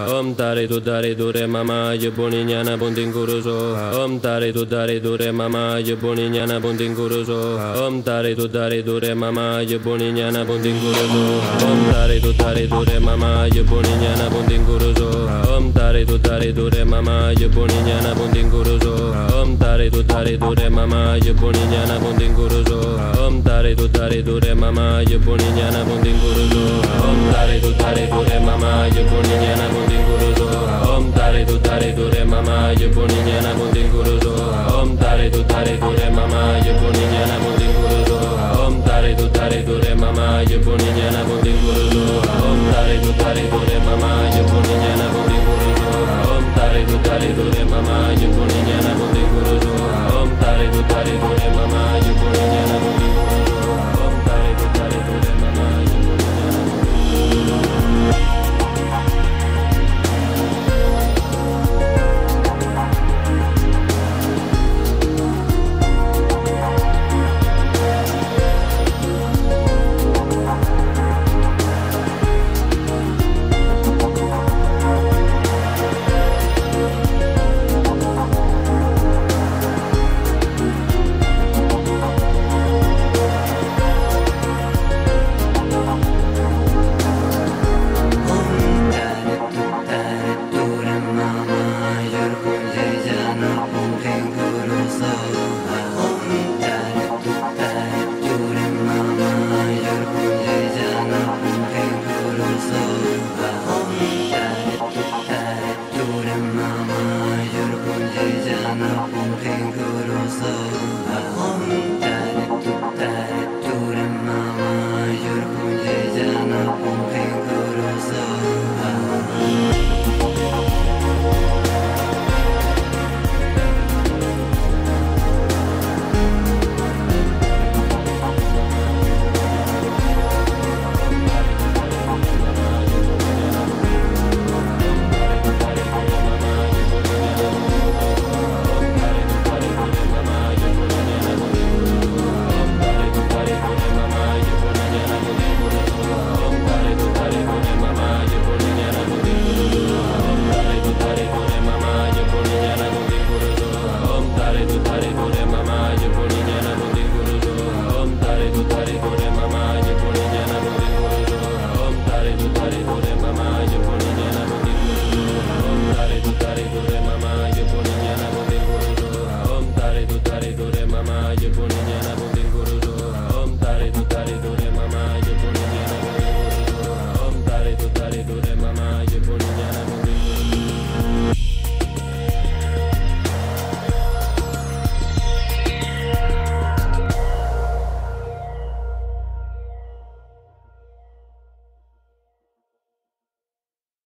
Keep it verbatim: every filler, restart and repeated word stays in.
Om tare tu tare tu re mama je puni nyana bunting kuruso. Om tare tu tare tu re mama je puni nyana bunting kuruso. Om tare tu tare tu re mama je puni nyana bunting kuruso. Om tare tu tare tu re mama je puni nyana bunting kuruso. Om tare tu tare tu re mama je puni nyana bunting kuruso. Om tare tu tare tu re mama je puni nyana bunting kuruso. Om tare tu tare tu re mama je puni nyana bunting kuruso. Om tare tu tare tu re mama je puni nyana bunting kuruso. Om tare tu tare tu re mama je puni nyana bunting kuruso. Om tare tu tare tu re mama je puni nyana bunting kuruso. Om tare tu tare tu re mama je puni nyana bunting kuruso. Om tare tu tare tu re mama je puni nyana bunting kuruso. Om tare tu tare tu re